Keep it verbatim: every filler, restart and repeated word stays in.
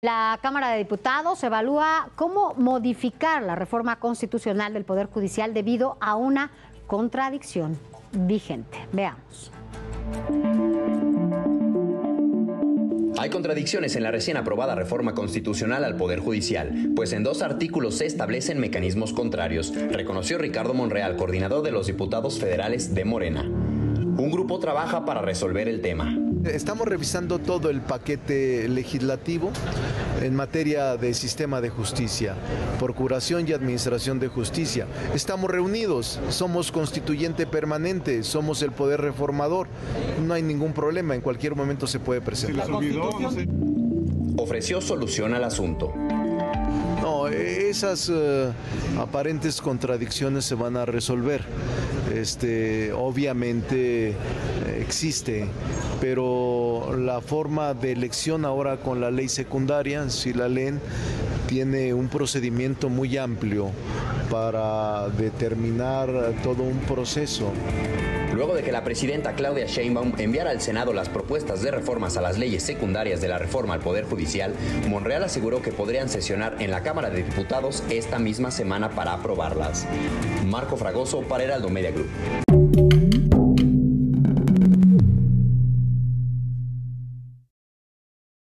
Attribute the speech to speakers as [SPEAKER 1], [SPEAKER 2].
[SPEAKER 1] La Cámara de Diputados evalúa cómo modificar la reforma constitucional del Poder Judicial debido a una contradicción vigente. Veamos.
[SPEAKER 2] Hay contradicciones en la recién aprobada reforma constitucional al Poder Judicial, pues en dos artículos se establecen mecanismos contrarios, reconoció Ricardo Monreal, coordinador de los diputados federales de Morena. Un grupo trabaja para resolver el tema.
[SPEAKER 3] Estamos revisando todo el paquete legislativo en materia de sistema de justicia, procuración y administración de justicia. Estamos reunidos, somos constituyente permanente, somos el poder reformador. No hay ningún problema, en cualquier momento se puede presentar.
[SPEAKER 2] Ofreció solución al asunto.
[SPEAKER 3] No, esas uh, aparentes contradicciones se van a resolver. Este, obviamente eh, existe, pero la forma de elección ahora con la ley secundaria, si la leen, tiene un procedimiento muy amplio para determinar todo un proceso.
[SPEAKER 2] Luego de que la presidenta Claudia Sheinbaum enviara al Senado las propuestas de reformas a las leyes secundarias de la reforma al Poder Judicial, Monreal aseguró que podrían sesionar en la Cámara de Diputados esta misma semana para aprobarlas. Marco Fragoso para Heraldo Media Group.